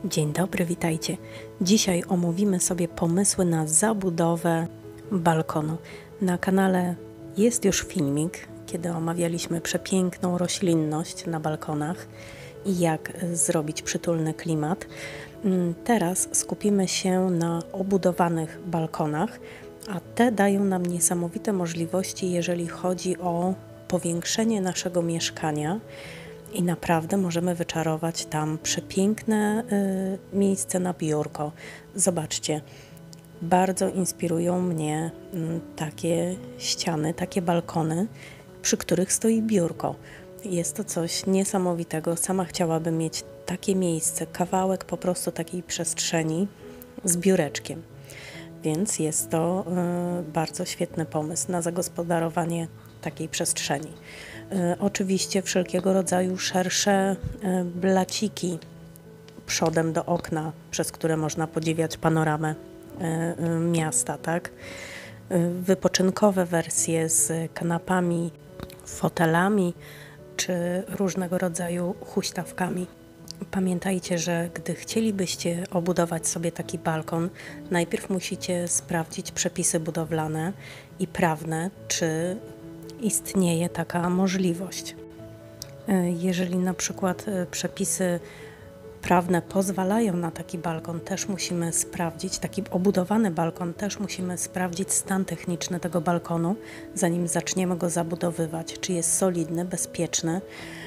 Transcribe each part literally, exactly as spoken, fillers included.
Dzień dobry, witajcie. Dzisiaj omówimy sobie pomysły na zabudowę balkonu. Na kanale jest już filmik, kiedy omawialiśmy przepiękną roślinność na balkonach i jak zrobić przytulny klimat. Teraz skupimy się na obudowanych balkonach, a te dają nam niesamowite możliwości, jeżeli chodzi o powiększenie naszego mieszkania. I naprawdę możemy wyczarować tam przepiękne y, miejsce na biurko. Zobaczcie, bardzo inspirują mnie y, takie ściany, takie balkony, przy których stoi biurko. Jest to coś niesamowitego. Sama chciałabym mieć takie miejsce, kawałek po prostu takiej przestrzeni z biureczkiem. Więc jest to y, bardzo świetny pomysł na zagospodarowanie takiej przestrzeni. Y, oczywiście wszelkiego rodzaju szersze y, blaciki przodem do okna, przez które można podziwiać panoramę y, y, miasta, tak? Y, wypoczynkowe wersje z kanapami, fotelami czy różnego rodzaju huśtawkami. Pamiętajcie, że gdy chcielibyście obudować sobie taki balkon, najpierw musicie sprawdzić przepisy budowlane i prawne, czy istnieje taka możliwość. Jeżeli na przykład przepisy prawne pozwalają na taki balkon, też musimy sprawdzić, taki obudowany balkon, też musimy sprawdzić stan techniczny tego balkonu, zanim zaczniemy go zabudowywać, czy jest solidny, bezpieczny.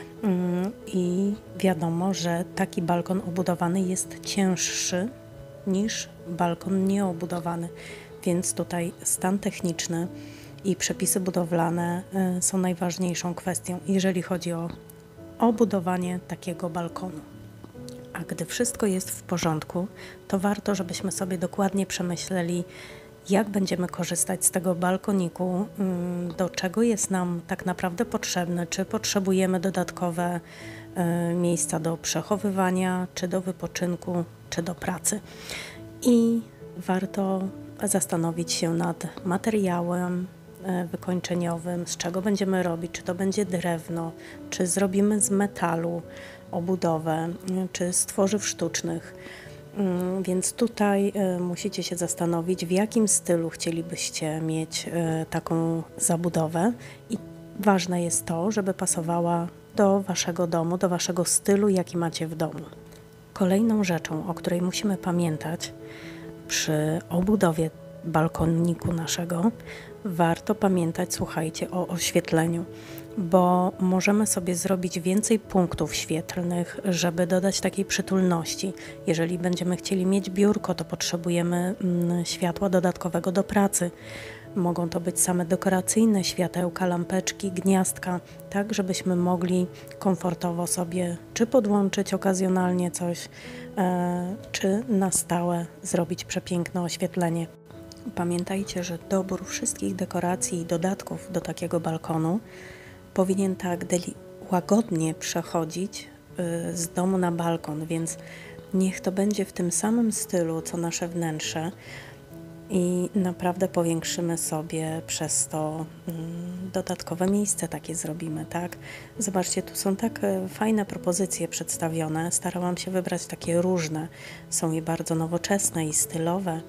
I wiadomo, że taki balkon obudowany jest cięższy niż balkon nieobudowany, więc tutaj stan techniczny i przepisy budowlane są najważniejszą kwestią, jeżeli chodzi o obudowanie takiego balkonu. A gdy wszystko jest w porządku, to warto, żebyśmy sobie dokładnie przemyśleli, jak będziemy korzystać z tego balkoniku, do czego jest nam tak naprawdę potrzebne, czy potrzebujemy dodatkowe miejsca do przechowywania, czy do wypoczynku, czy do pracy. I warto zastanowić się nad materiałem wykończeniowym, z czego będziemy robić, czy to będzie drewno, czy zrobimy z metalu obudowę, czy z tworzyw sztucznych. Więc tutaj musicie się zastanowić, w jakim stylu chcielibyście mieć taką zabudowę i ważne jest to, żeby pasowała do waszego domu, do waszego stylu, jaki macie w domu. Kolejną rzeczą, o której musimy pamiętać przy obudowie balkoniku naszego, warto pamiętać, słuchajcie, o oświetleniu, bo możemy sobie zrobić więcej punktów świetlnych, żeby dodać takiej przytulności. Jeżeli będziemy chcieli mieć biurko, to potrzebujemy mm, światła dodatkowego do pracy. Mogą to być same dekoracyjne światełka, lampeczki, gniazdka, tak żebyśmy mogli komfortowo sobie czy podłączyć okazjonalnie coś, e, czy na stałe zrobić przepiękne oświetlenie. Pamiętajcie, że dobór wszystkich dekoracji i dodatków do takiego balkonu powinien tak łagodnie przechodzić y, z domu na balkon, więc niech to będzie w tym samym stylu, co nasze wnętrze i naprawdę powiększymy sobie przez to y, dodatkowe miejsce takie zrobimy, tak? Zobaczcie, tu są tak y, fajne propozycje przedstawione. Starałam się wybrać takie różne. Są i bardzo nowoczesne i stylowe.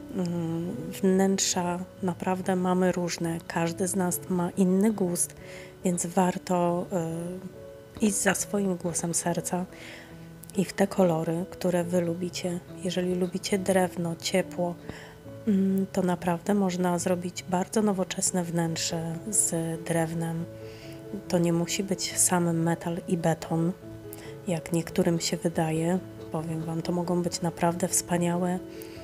Wnętrza naprawdę mamy różne, każdy z nas ma inny gust, więc warto y, iść za swoim głosem serca i w te kolory, które wy lubicie. Jeżeli lubicie drewno, ciepło, y, to naprawdę można zrobić bardzo nowoczesne wnętrze z drewnem. To nie musi być sam metal i beton, jak niektórym się wydaje. Powiem wam, to mogą być naprawdę wspaniałe,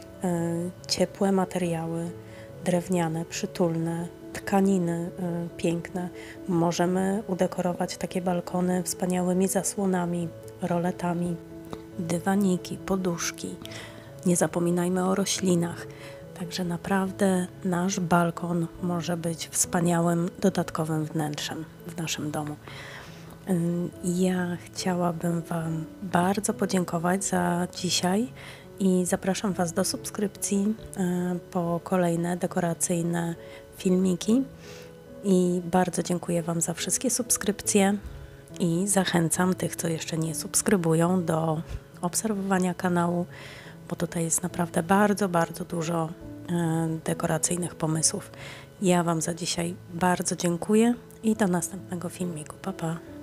ciepłe materiały, drewniane, przytulne, tkaniny piękne. Możemy udekorować takie balkony wspaniałymi zasłonami, roletami, dywaniki, poduszki. Nie zapominajmy o roślinach. Także naprawdę nasz balkon może być wspaniałym, dodatkowym wnętrzem w naszym domu. Ja chciałabym wam bardzo podziękować za dzisiaj i zapraszam was do subskrypcji po kolejne dekoracyjne filmiki i bardzo dziękuję wam za wszystkie subskrypcje i zachęcam tych, co jeszcze nie subskrybują, do obserwowania kanału, bo tutaj jest naprawdę bardzo, bardzo dużo e, dekoracyjnych pomysłów. Ja Wam za dzisiaj bardzo dziękuję i do następnego filmiku. Pa, pa.